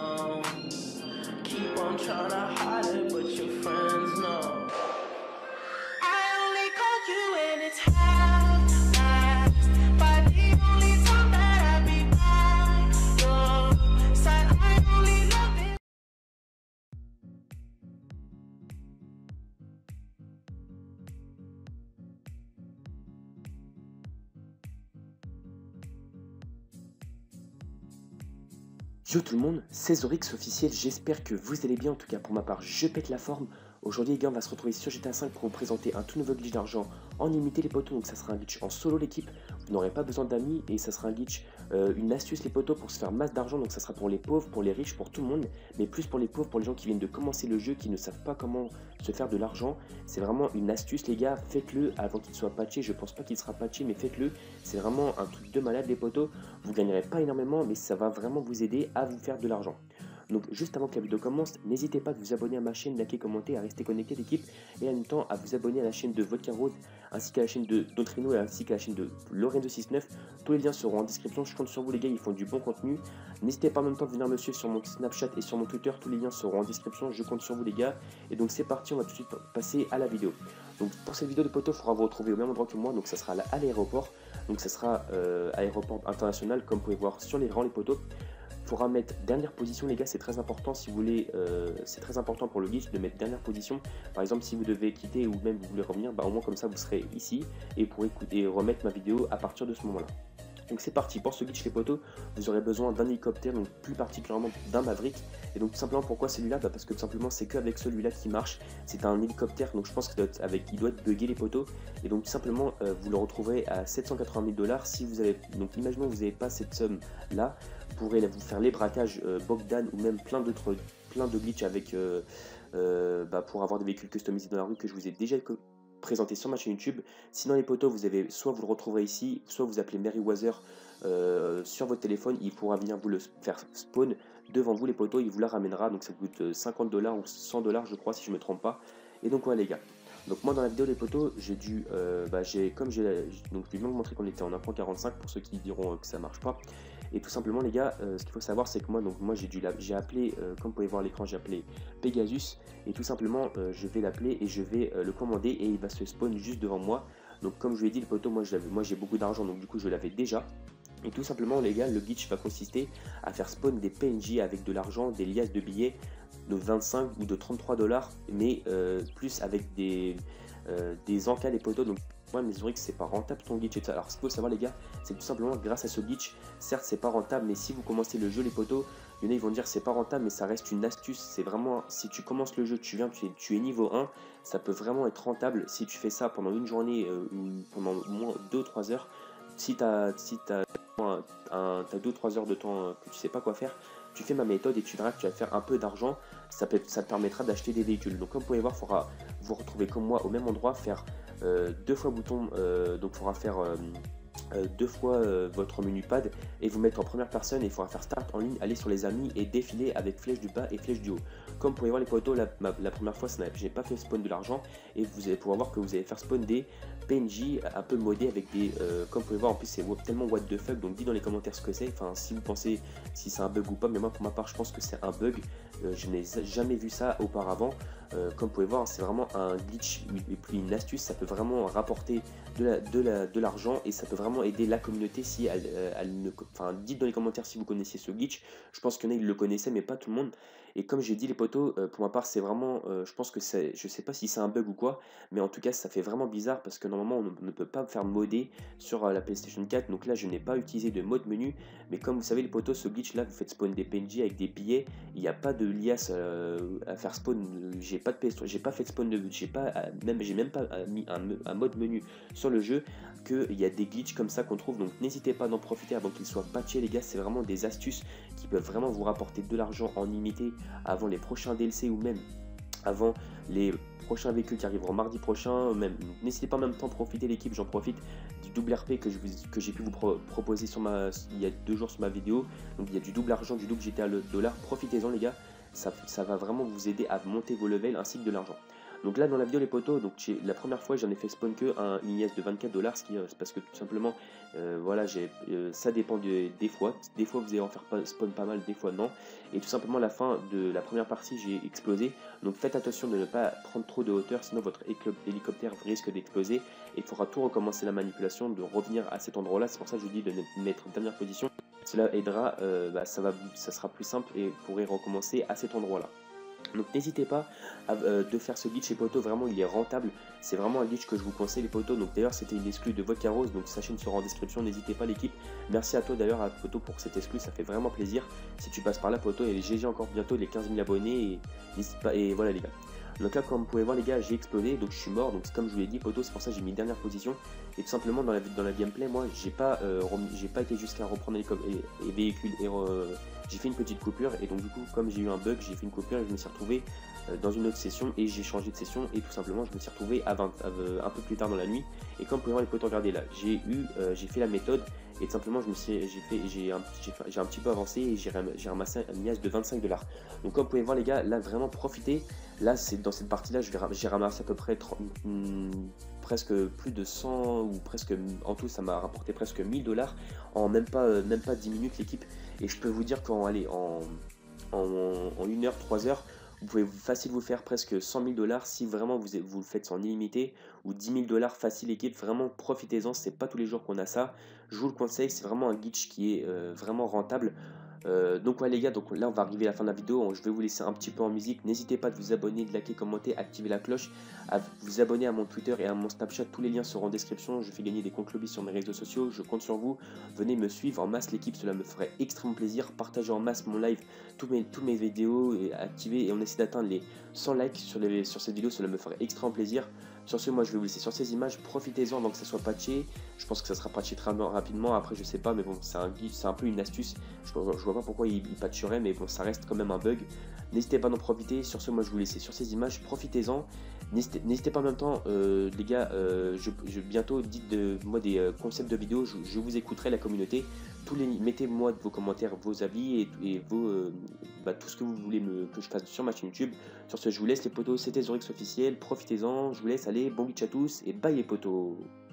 Keep on trying to hide it, but your friends know. I only called you when it's half past, but the only time that I be by your side, I only love it. Yo tout le monde, c'est Zorix officiel, j'espère que vous allez bien, en tout cas pour ma part je pète la forme. Aujourd'hui les gars on va se retrouver sur GTA 5 pour vous présenter un tout nouveau glitch d'argent en limité les potos, donc ça sera un glitch en solo l'équipe, vous n'aurez pas besoin d'amis et ça sera un glitch, une astuce les potos pour se faire masse d'argent, donc ça sera pour les pauvres, pour les riches, pour tout le monde, mais plus pour les pauvres, pour les gens qui viennent de commencer le jeu, qui ne savent pas comment se faire de l'argent. C'est vraiment une astuce les gars, faites-le avant qu'il soit patché, je pense pas qu'il sera patché mais faites-le, c'est vraiment un truc de malade les potos, vous gagnerez pas énormément mais ça va vraiment vous aider à vous faire de l'argent. Donc juste avant que la vidéo commence, n'hésitez pas à vous abonner à ma chaîne, liker, commenter, à rester connecté l'équipe et en même temps à vous abonner à la chaîne de Vodka Rose ainsi qu'à la chaîne de Dontrino et ainsi qu'à la chaîne de Lorenzo69. Tous les liens seront en description, je compte sur vous les gars, ils font du bon contenu. N'hésitez pas en même temps à venir me suivre sur mon Snapchat et sur mon Twitter, tous les liens seront en description, je compte sur vous les gars. Et donc c'est parti, on va tout de suite passer à la vidéo. Donc pour cette vidéo de poteau, il faudra vous retrouver au même endroit que moi, donc ça sera à l'aéroport. Donc ça sera aéroport international comme vous pouvez voir sur les rangs les poteaux. Il faudra mettre dernière position les gars, c'est très important si vous voulez, c'est très important pour le glitch de mettre dernière position. Par exemple si vous devez quitter ou même vous voulez revenir, bah au moins comme ça vous serez ici et pour écouter et remettre ma vidéo à partir de ce moment là. Donc c'est parti, pour ce glitch les potos, vous aurez besoin d'un hélicoptère, donc plus particulièrement d'un Maverick. Et donc tout simplement pourquoi celui-là, bah parce que tout simplement c'est qu'avec celui-là qui marche. C'est un hélicoptère, donc je pense qu'il doit être buggé les potos. Et donc tout simplement vous le retrouverez à 780 000 $ si vous avez, donc imaginons que vous n'avez pas cette somme là, vous pourrez vous faire les braquages Bogdan ou même plein de glitch avec pour avoir des véhicules customisés dans la rue que je vous ai déjà présenté sur ma chaîne YouTube. Sinon les potos, vous avez soit vous le retrouverez ici, soit vous appelez Merryweather sur votre téléphone, il pourra venir vous le faire spawn devant vous les potos, il vous la ramènera, donc ça coûte 50 $ ou 100 $ je crois si je me trompe pas. Et donc voilà les gars. Donc moi dans la vidéo les potos, j'ai dû, donc je vais vous montrer qu'on était en 1.45 pour ceux qui diront que ça marche pas. Et tout simplement les gars, ce qu'il faut savoir c'est que moi j'ai appelé, comme vous pouvez voir à l'écran, j'ai appelé Pegasus. Et tout simplement je vais l'appeler et je vais le commander et il va se spawn juste devant moi. Donc comme je vous ai dit le poteau, moi j'ai beaucoup d'argent donc du coup je l'avais déjà. Et tout simplement les gars, le glitch va consister à faire spawn des PNJ avec de l'argent, des liasses de billets de 25 ou de 33 $, mais plus avec des encas les poteaux. Donc moi mais c'est vrai que c'est pas rentable ton glitch et tout ça. Alors ce qu'il faut savoir les gars, c'est tout simplement grâce à ce glitch, certes c'est pas rentable, mais si vous commencez le jeu les poteaux, il y en a ils vont dire c'est pas rentable mais ça reste une astuce. C'est vraiment, si tu commences le jeu, tu es niveau 1, ça peut vraiment être rentable si tu fais ça pendant une journée ou pendant au moins 2-3 heures. Si tu as 2-3 heures de temps que tu sais pas quoi faire, tu fais ma méthode et tu verras que tu vas faire un peu d'argent, ça te permettra d'acheter des véhicules. Donc comme vous pouvez voir, il faudra vous retrouver comme moi au même endroit, faire 2 fois bouton, donc il faudra faire 2 fois votre menu pad et vous mettre en première personne et il faudra faire start en ligne, aller sur les amis et défiler avec flèche du bas et flèche du haut. Comme vous pouvez voir les potos, la première fois j'ai pas fait spawn de l'argent et vous allez pouvoir voir que vous allez faire spawn des PNJ un peu modés avec des comme vous pouvez voir en plus c'est tellement what the fuck, donc dites dans les commentaires ce que c'est, enfin si vous pensez si c'est un bug ou pas, mais moi pour ma part je pense que c'est un bug, je n'ai jamais vu ça auparavant. Comme vous pouvez voir c'est vraiment un glitch et puis une astuce, ça peut vraiment rapporter de l'argent et ça peut vraiment aider la communauté si enfin dites dans les commentaires si vous connaissiez ce glitch. Je pense qu'il y en a ils le connaissaient mais pas tout le monde. Et comme j'ai dit les potos, pour ma part c'est vraiment, je pense que c'est, je sais pas si c'est un bug ou quoi, mais en tout cas ça fait vraiment bizarre parce que normalement on ne peut pas faire modder sur la PlayStation 4, donc là je n'ai pas utilisé de mode menu, mais comme vous savez les potos, ce glitch là vous faites spawn des PNJ avec des billets, il n'y a pas de liasse à faire spawn, j'ai pas fait de spawn de, j'ai même pas mis un mode menu sur le jeu, qu'il y a des glitches comme ça qu'on trouve, donc n'hésitez pas d'en profiter avant qu'ils soient patchés les gars, c'est vraiment des astuces qui peuvent vraiment vous rapporter de l'argent en illimité avant les prochains DLC ou même avant les prochains véhicules qui arriveront mardi prochain. Même n'hésitez pas en même temps à profiter l'équipe, j'en profite du double RP que j'ai pu vous proposer il y a 2 jours sur ma vidéo. Donc il y a du double argent, du double GTA le dollar, profitez-en les gars, ça va vraiment vous aider à monter vos levels ainsi que de l'argent. Donc là dans la vidéo les potos, donc la première fois j'en ai fait spawn que une Iniesta de 24 $, ce qui c'est parce que tout simplement voilà, ça dépend des fois. Des fois vous allez en faire spawn pas mal, des fois non. Et tout simplement à la fin de la première partie j'ai explosé. Donc faites attention de ne pas prendre trop de hauteur, sinon votre hélicoptère risque d'exploser. Et il faudra tout recommencer la manipulation, de revenir à cet endroit là. C'est pour ça que je vous dis de mettre dernière position. Cela aidera, ça sera plus simple et vous pourrez recommencer à cet endroit là. Donc n'hésitez pas de faire ce glitch les potos, vraiment il est rentable, c'est vraiment un glitch que je vous conseille les potos. Donc d'ailleurs c'était une exclue de Vodka Rose, donc sa chaîne sera en description, n'hésitez pas l'équipe. Merci à toi d'ailleurs à poto pour cette exclue, ça fait vraiment plaisir. Si tu passes par là poto, et GG encore bientôt les 15 000 abonnés, et n'hésite pas, et voilà les gars. Donc là comme vous pouvez voir les gars, j'ai explosé, donc je suis mort, donc comme je vous l'ai dit poto, c'est pour ça que j'ai mis dernière position. Et tout simplement dans la gameplay, moi j'ai pas été jusqu'à reprendre les véhicules et j'ai fait une petite coupure, et donc du coup comme j'ai eu un bug, j'ai fait une coupure et je me suis retrouvé dans une autre session, et j'ai changé de session, et tout simplement je me suis retrouvé un peu plus tard dans la nuit. Et comme vous pouvez voir les potos, regardez là, j'ai fait la méthode, et tout simplement j'ai un petit peu avancé, et j'ai ramassé un Iniesta de 25 $. Donc comme vous pouvez voir les gars, là vraiment profitez. Là c'est dans cette partie là j'ai ramassé à peu près presque plus de 100, ou presque en tout ça m'a rapporté presque 1000 $ en même pas 10 minutes l'équipe. Et je peux vous dire qu'en 1 heure, 3 heures, vous pouvez facile vous faire presque 100 000 $ si vraiment vous le faites sans illimité, ou 10 000 $ facile l'équipe. Vraiment profitez-en, c'est pas tous les jours qu'on a ça, je vous le conseille, c'est vraiment un glitch qui est vraiment rentable. Donc ouais les gars, donc là on va arriver à la fin de la vidéo, je vais vous laisser un petit peu en musique. N'hésitez pas de vous abonner, de liker, commenter, activer la cloche, à vous abonner à mon Twitter et à mon Snapchat, tous les liens seront en description. Je fais gagner des comptes lobby sur mes réseaux sociaux, je compte sur vous, venez me suivre en masse l'équipe, cela me ferait extrêmement plaisir. Partagez en masse mon live, toutes mes vidéos, et activez, et on essaie d'atteindre les 100 likes sur cette vidéo, cela me ferait extrêmement plaisir. Sur ce, moi je vais vous laisser sur ces images, profitez-en avant que ça soit patché. Je pense que ça sera patché très rapidement, après je sais pas, mais bon c'est un peu une astuce. Je vois pas pourquoi il patcherait, mais bon ça reste quand même un bug. N'hésitez pas d'en profiter. Sur ce, moi je vais vous laisser sur ces images, profitez-en. N'hésitez pas en même temps les gars, bientôt dites-moi des concepts de vidéos, je vous écouterai, la communauté. Mettez-moi vos commentaires, vos avis et tout ce que vous voulez que je fasse sur ma chaîne YouTube. Sur ce, je vous laisse les potos, c'était Zorix officiel, profitez-en, je vous laisse, allez, bon glitch à tous et bye les potos.